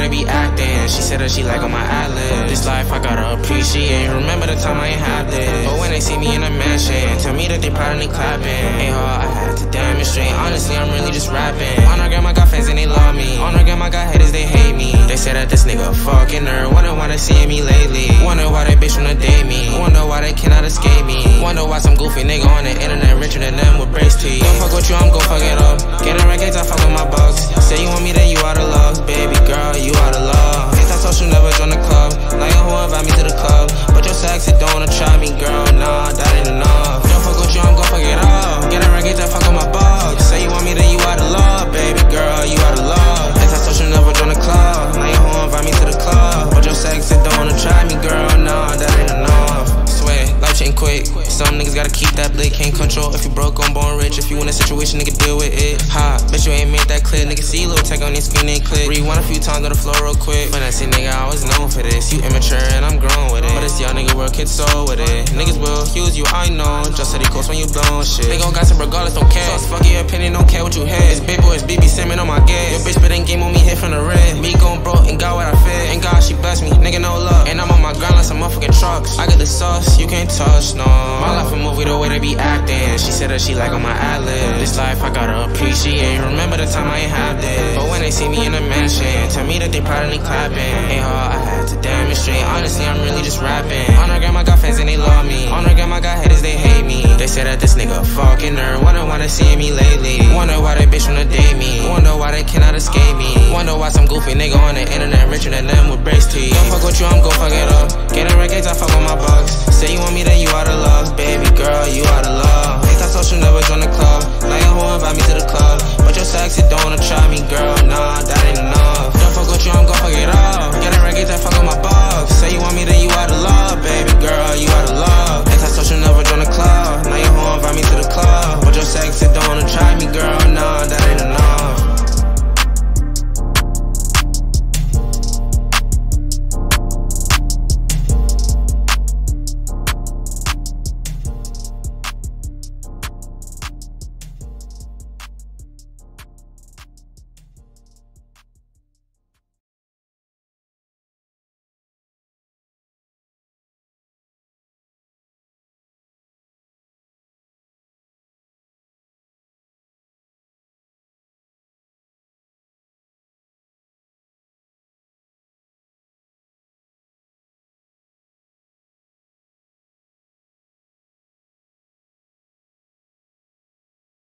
they be acting. She said that she like on my ad-lib. This life I gotta appreciate. Remember the time I ain't have this. But when they see me in a mansion, tell me that they proud and they clapping. Ain't hard, I had to demonstrate. Honestly, I'm really just rapping. On our grandma got fans and they love me. On our grandma got haters, they hate me. They say that this nigga a fucking nerd. Wonder why they seeing me lately. Wonder why they bitch wanna date me. Wonder why they cannot escape me. Wonder why some goofy nigga on the internet richer than them with brace teeth. Don't fuck with you, I'm gon' fuck it up. Getting records, I fuck with my bucks. Say you want me, then you out of love. Baby girl, you out of love. Ain't that social, never join the club. Like a hoe invite me to the club. But your sexy don't wanna try me, girl. Nah, that ain't enough. Don't fuck with you, I'm gon' fuck it up. Getting records, I fuck with my bucks. Say you want me, then you out of love. Baby girl, you out of love. Ain't that social, never join the club. Like a hoe invite me to the club. But your sexy don't wanna try me, girl. Nah, that ain't enough. Swear, life change quick. Some niggas gotta keep that blick, can't control. If you broke, I'm born rich. If you in a situation, nigga, deal with it. Ha, bitch, you ain't made that clear. Nigga, see little tech on your screen and click. Rewind a few times on the floor real quick. When I say nigga, I was known for this. You immature and I'm grown with it. But this young nigga work, kid soul with it. Niggas will use you, I know. Just said he close when you blown shit. They gon' gossip regardless, don't care. So fuck your opinion, don't care what you hear. It's big boys, BB Salmon on my gas. Your bitch spitting game on me, hit from the red. Me gon' broke and got what I fed. And God, she blessed me, nigga, no luck. And I'm on my grind like some motherfucking trucks. I got the sauce, you can't touch, no. My life a movie, the way they be acting. She said that she like on my ad-lib. This life I gotta appreciate. Remember the time I ain't have this. But when they see me in a mansion, tell me that they proud and they clapping. Ain't hard, I had to demonstrate. Honestly, I'm really just rapping. On our grandma got fans and they love me. On our grandma got haters, they hate me. They say that this nigga a fucking nerd. Wonder why they seeing me lately. Wonder why they bitch wanna date me. Wonder why they cannot escape me. Wonder why some goofy nigga on the internet richer than them with brace teeth. Don't fuck with you, I'm gon' fuck it up. Getting records, I fuck with my bucks. Say you want me, then you out of love. Baby girl, you out of love. Ain't that social, never join the club. Like a hoe invite me to the club. But your sexy don't wanna try me, girl. Nah, that ain't enough. Don't fuck with you, I'm gon' fuck it up.